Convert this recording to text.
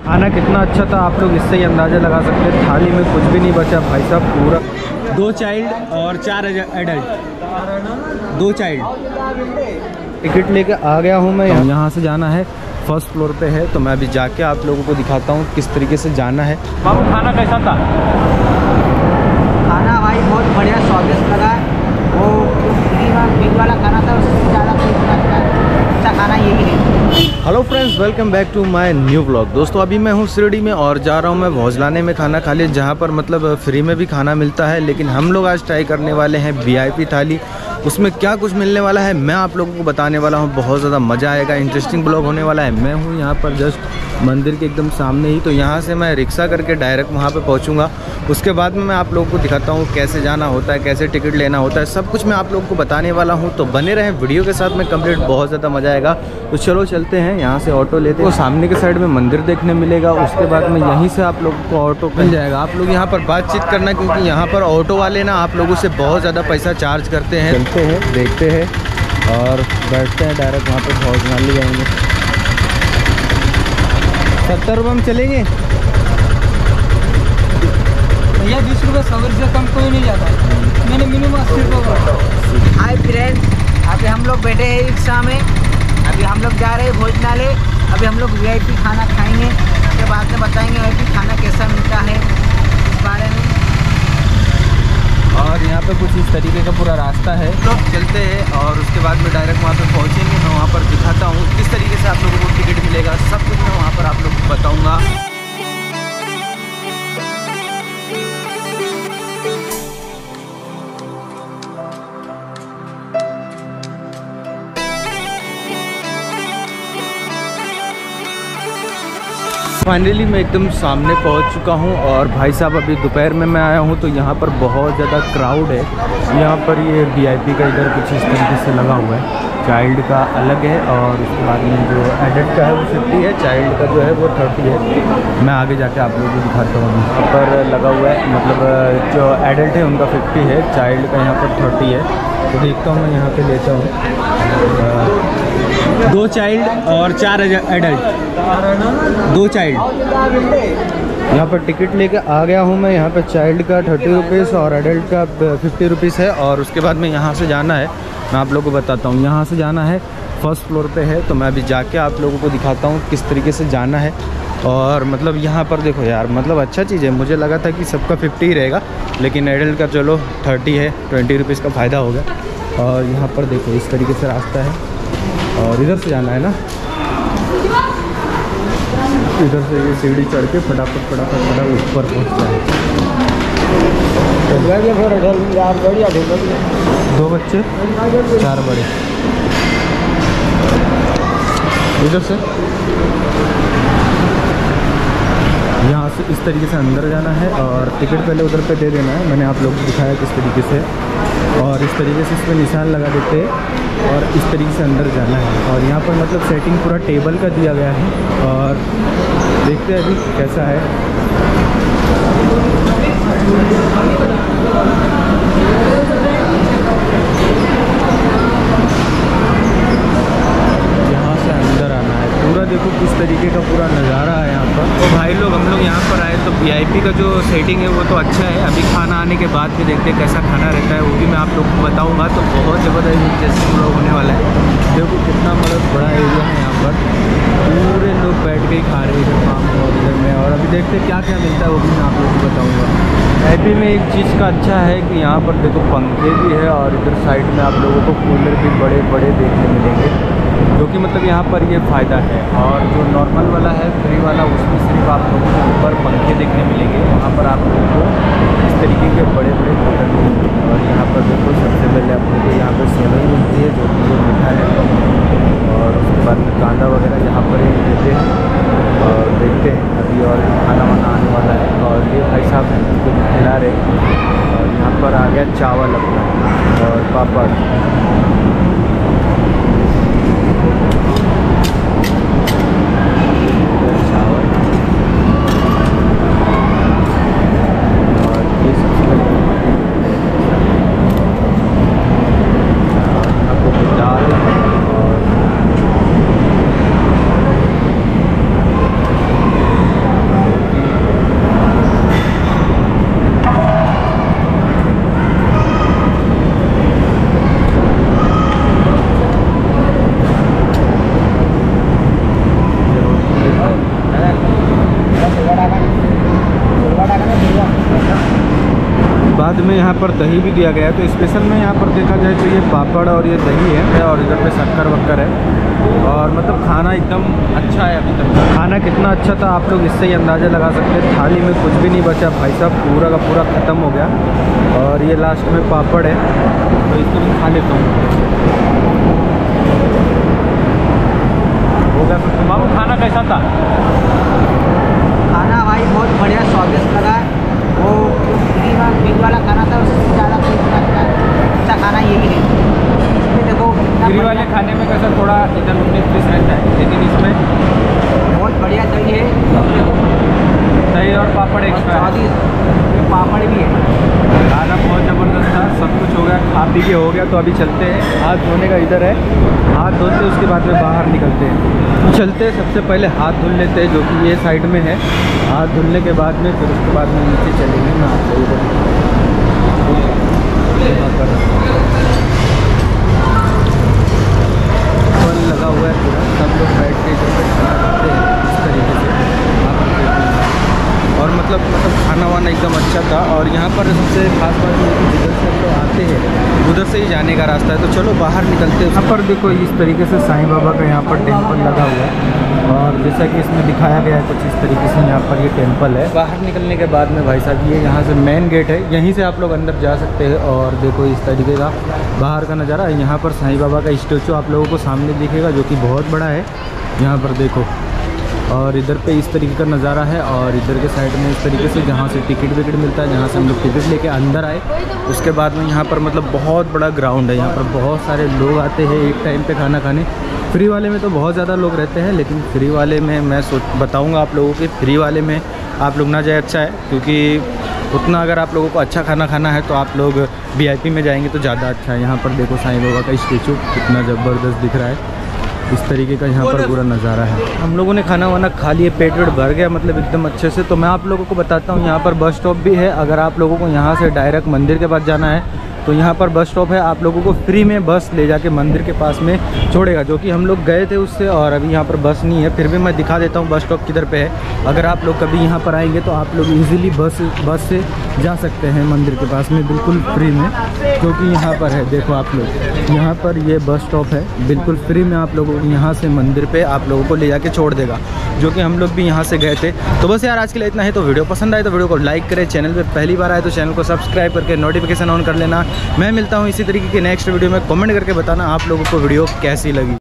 खाना कितना अच्छा था आप लोग इससे ही अंदाज़ा लगा सकते हैं। थाली में कुछ भी नहीं बचा भाई साहब, पूरा 2 चाइल्ड और 4 एडल्ट, 2 चाइल्ड। टिकट लेके आ गया हूँ मैं। यहाँ से जाना है, फर्स्ट फ्लोर पे है, तो मैं अभी जाके आप लोगों को दिखाता हूँ किस तरीके से जाना है। बाबू खाना कैसा था? खाना भाई बहुत बढ़िया स्वादिष्ट लगा। वो बिग वाला खाना था उससे ज़्यादा अच्छा खाना यही है। Hello friends, welcome back to my new vlog. दोस्तों अभी मैं हूँ शिरडी में और जा रहा हूँ मैं भोजलाने में खाना खा लिया, जहाँ पर मतलब फ्री में भी खाना मिलता है। लेकिन हम लोग आज ट्राई करने वाले हैं VIP थाली। उसमें क्या कुछ मिलने वाला है मैं आप लोगों को बताने वाला हूँ। बहुत ज़्यादा मज़ा आएगा, इंटरेस्टिंग ब्लॉग होने वाला है। मैं हूँ यहाँ पर जस्ट मंदिर के एकदम सामने ही, तो यहाँ से मैं रिक्शा करके डायरेक्ट वहाँ पे पहुँचूँगा। उसके बाद में मैं आप लोगों को दिखाता हूँ कैसे जाना होता है, कैसे टिकट लेना होता है, सब कुछ मैं आप लोगों को बताने वाला हूँ। तो बने रहें वीडियो के साथ में कंप्लीट, बहुत ज़्यादा मज़ा आएगा। तो चलो चलते हैं, यहाँ से ऑटो लेते हैं। वो सामने के साइड में मंदिर देखने मिलेगा, उसके बाद में यहीं से आप लोगों को ऑटो मिल जाएगा। आप लोग यहाँ पर बातचीत करना, क्योंकि यहाँ पर ऑटो वाले ना आप लोगों से बहुत ज़्यादा पैसा चार्ज करते हैं। चलते हैं, देखते हैं और बैठते हैं डायरेक्ट वहाँ पर भोजनालय जाएंगे। 70 रुपये में चलेंगे भैया, 20 रुपये सवारी से कम कोई नहीं जाता है। मैंने मिनिमम 80 रुपये। हाय फ्रेंड्स, अभी हम लोग बैठे हैं रिक्शा में। अभी हम लोग जा रहे हैं भोजनालय। अभी हम लोग VIP खाना खाएंगे, उसके बाद में बताएंगे VIP खाना कैसा मिलता है इस बारे में। और यहाँ पे कुछ इस तरीके का पूरा रास्ता है। लोग चलते हैं और उसके बाद में डायरेक्ट वहाँ पे पहुँचेंगे। मैं वहाँ पर दिखाता हूँ किस तरीके से आप लोगों को टिकट मिलेगा, सब कुछ मैं वहाँ पर आप लोगों को बताऊँगा। फाइनली मैं एकदम सामने पहुंच चुका हूं और भाई साहब अभी दोपहर में मैं आया हूं, तो यहाँ पर बहुत ज़्यादा क्राउड है। यहाँ पर ये VIP का इधर कुछ इस तरीके से लगा हुआ है, चाइल्ड का अलग है और उसके बाद में जो एडल्ट का है वो 50 है, चाइल्ड का जो है वो 30 है। मैं आगे जाके आप लोगों को दिखाता हूँ। यहाँ पर लगा हुआ है, मतलब जो एडल्ट है उनका 50 है, चाइल्ड का यहाँ पर 30 है। तो देखता हूँ मैं यहाँ पर लेता हूँ 2 चाइल्ड और 4 एडल्ट, 2 चाइल्ड। यहाँ पर टिकट लेके आ गया हूँ मैं। यहाँ पर चाइल्ड का 30 रुपीज़ और एडल्ट का 50 रुपीज़ है। और उसके बाद में यहाँ से जाना है, मैं आप लोगों को बताता हूँ। यहाँ से जाना है, फर्स्ट फ्लोर पे है, तो मैं अभी जाके आप लोगों को दिखाता हूँ किस तरीके से जाना है। और मतलब यहाँ पर देखो यार, मतलब अच्छा चीज़ है। मुझे लगा था कि सबका 50 ही रहेगा, लेकिन एडल्ट का चलो 30 है, 20 रुपीज़ का फ़ायदा हो गया। और यहाँ पर देखो इस तरीके से रास्ता है और इधर से जाना है ना, इधर से ये सीढ़ी चढ़ के फटाफट ऊपर पहुँचता है। 2 बच्चे 4 बड़े। इधर से यहाँ से इस तरीके से अंदर जाना है और टिकट पहले उधर पे दे देना है। मैंने आप लोगों को दिखाया किस तरीके से, और इस तरीके से इस पर निशान लगा देते हैं और इस तरीके से अंदर जाना है। और यहाँ पर मतलब सेटिंग पूरा टेबल का दिया गया है और देखते हैं अभी कैसा है। यहाँ से अंदर आना है, पूरा देखो किस तरीके का पूरा नज़ारा है यहाँ पर। तो भाई लोग हम लोग यहाँ पर आए तो VIP का जो सेटिंग है वो तो अच्छा है। अभी खाना आने के बाद भी देखते हैं कैसा खाना रहता है, वो भी मैं आप लोग को बताऊँगा। तो बहुत ज़बरदस्त इंटरेस्टिंग लोग होने वाला है। देखो कितना मतलब बड़ा एरिया है यहाँ पर, पूरे लोग बैठ के ही खा रहे हैं इधर काम और इधर में। और अभी देखते हैं क्या क्या मिलता है, वो भी मैं आप लोगों को बताऊँगा। VIP में एक चीज़ का अच्छा है कि यहाँ पर देखो पंखे भी है और इधर साइड में आप लोगों को कूलर भी बड़े बड़े देखने मिलेंगे, जो कि मतलब यहाँ पर ये फ़ायदा है। और जो नॉर्मल वाला है फ्री वाला, उसमें सिर्फ आप लोगों को ऊपर पंखे देखने मिलेंगे, वहाँ पर आप लोगों को इस तरीके के बड़े बड़े कूलर मिलेंगे। और यहाँ पर देखो सबसे पहले आप लोगों को यहाँ पर सेवई मिलती है, जो कि ये मीठा है। और उसके बाद में कांदा वगैरह यहाँ पर ही देते हैं। और देखते हैं अभी और खाना वाना आने वाला है। और ये भाई साहब हैं उनको खिला रहे। और यहाँ पर आ गया चावल अपना और पापड़। में यहाँ पर दही भी दिया गया है। तो स्पेशल में यहाँ पर देखा जाए तो ये पापड़ और ये दही है और इधर पे शक्कर वक्कर है। और मतलब खाना एकदम अच्छा है। अभी तक खाना कितना अच्छा था आप लोग इससे ही अंदाज़ा लगा सकते हैं। थाली में कुछ भी नहीं बचा भाई साहब, पूरा का पूरा ख़त्म हो गया। और ये लास्ट में पापड़ है, तो इसको भी खा लेता हूँ। होगा तो मामू, खाना कैसा था? खाना भाई बहुत बढ़िया स्वादिष्ट लगा। वो बिग वाला खाना था उससे ज़्यादा तो इतना अच्छा खाना यही है। इसमें देखो गिरी वाले खाने में कैसा थोड़ा इधर 19-20 रहता है, लेकिन इसमें बहुत बढ़िया दही है, दही और पापड़ एक्स्ट्रा है। स्वादिष्ट पापड़ भी है। खाना बहुत ज़बरदस्त था, सब कुछ हो गया, खा पी के हो गया। तो अभी चलते हैं, हाथ धोने का इधर है, हाथ धोते उसके बाद में बाहर निकलते हैं। चलते सबसे पहले हाथ धुल लेते हैं, जो कि ये साइड में है। हाथ धुलने के बाद में फिर उसके बाद में नीचे चलेंगे ना। फल लगा हुआ है पूरा, सब लोग बैठ के इधर पे खाना खाते हैं इस तरीके से। और मतलब खाना वाना एकदम अच्छा था। और यहाँ पर सबसे खास बात ये है कि जिधर से हम लोग आते हैं उधर से ही जाने का रास्ता है। तो चलो बाहर निकलते हैं। यहाँ पर देखो इस तरीके से साईं बाबा का यहाँ पर टेम्पल लगा हुआ है। और जैसा कि इसमें दिखाया गया है कुछ इस तरीके से यहाँ पर ये टेम्पल है। बाहर निकलने के बाद में भाई साहब ये यहाँ से मेन गेट है, यहीं से आप लोग अंदर जा सकते हैं। और देखो इस तरीके का बाहर का नज़ारा। यहाँ पर साईं बाबा का स्टेचू आप लोगों को सामने दिखेगा, जो कि बहुत बड़ा है। यहाँ पर देखो, और इधर पे इस तरीके का नज़ारा है। और इधर के साइड में इस तरीके से जहाँ से टिकट विकट मिलता है, जहाँ से हम लोग टिकट लेके अंदर आए, उसके बाद में यहाँ पर मतलब बहुत बड़ा ग्राउंड है। यहाँ पर बहुत सारे लोग आते हैं एक टाइम पे खाना खाने। फ्री वाले में तो बहुत ज़्यादा लोग रहते हैं, लेकिन फ्री वाले में मैं बताऊँगा आप लोगों के, फ्री वाले में आप लोग ना जाए अच्छा है। क्योंकि उतना अगर आप लोगों को अच्छा खाना खाना है तो आप लोग VIP में जाएंगे तो ज़्यादा अच्छा है। यहाँ पर देखो साईं बाबा का स्टेचू कितना ज़बरदस्त दिख रहा है। इस तरीके का यहाँ पर पूरा नज़ारा है। हम लोगों ने खाना वाना खा लिए, पेट वेट भर गया मतलब एकदम अच्छे से। तो मैं आप लोगों को बताता हूँ, यहाँ पर बस स्टॉप भी है। अगर आप लोगों को यहाँ से डायरेक्ट मंदिर के पास जाना है तो यहाँ पर बस स्टॉप है। आप लोगों को फ्री में बस ले जाके मंदिर के पास में छोड़ेगा, जो कि हम लोग गए थे उससे। और अभी यहाँ पर बस नहीं है, फिर भी मैं दिखा देता हूँ बस स्टॉप किधर पे है। अगर आप लोग कभी यहाँ पर आएंगे तो आप लोग इजीली बस से जा सकते हैं मंदिर के पास में बिल्कुल फ्री में। क्योंकि यहाँ पर है, देखो आप लोग, यहाँ पर ये बस स्टॉप है, बिल्कुल फ्री में आप लोगों को यहाँ से मंदिर पे आप लोगों को ले जाके छोड़ देगा, जो कि हम लोग भी यहाँ से गए थे। तो बस यार आज के लिए इतना है। तो वीडियो पसंद आए तो वीडियो को लाइक करें, चैनल पे पहली बार आए तो चैनल को सब्सक्राइब करके नोटिफिकेशन ऑन कर लेना। मैं मिलता हूँ इसी तरीके के नेक्स्ट वीडियो में। कमेंट करके बताना आप लोगों को वीडियो कैसी लगी।